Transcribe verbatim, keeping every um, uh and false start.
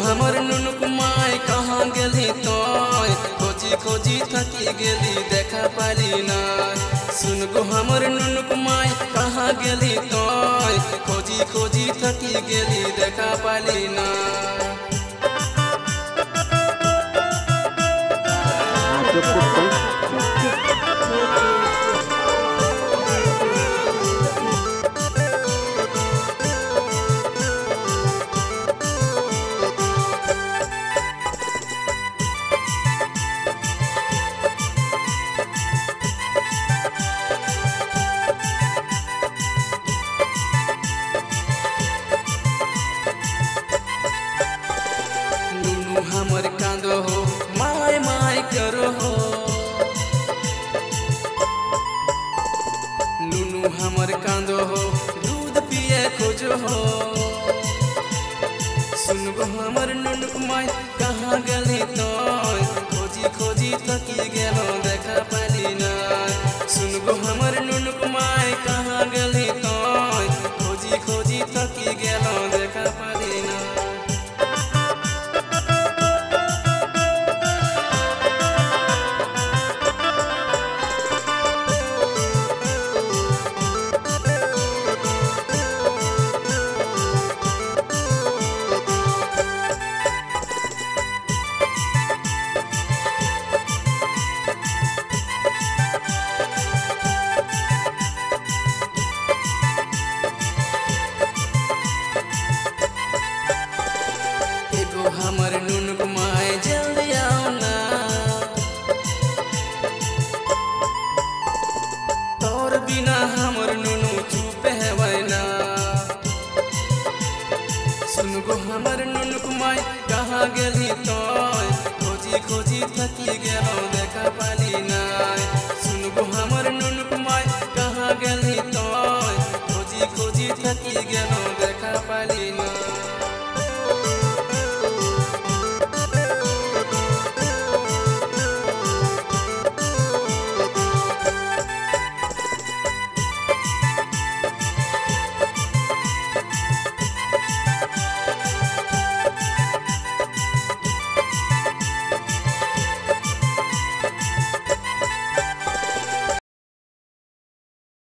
हमर नुनुक माय कहाँ गेली तोय खोजी खोजी थकी गेली देखा पाली ना। सुन गो हमर नुनुक माय कहाँ गेली तोय खोजी खोजी थकी गेली देखा पाली ना। हमर कांदो हो माय माय करो हो नुनु हमर कांदो हो दूध पिए खोजो हो। सुन गो हमर नुनुक माय कहाँ गली तोय खोजी खोजी थकी गेलो देखा पाली ना। सुन गो हमर नुनुक माय कहाँ गली तोय खोजी खोजी थकी गेलो देखा पाली ना। हमर नुनुक माय जल्दी आओ ना तोर बिना हमर नुनु चुप है ना। सुन गो हमर नुनुक माय कहाँ गेली तोय खोजी खोजी थकी गेलो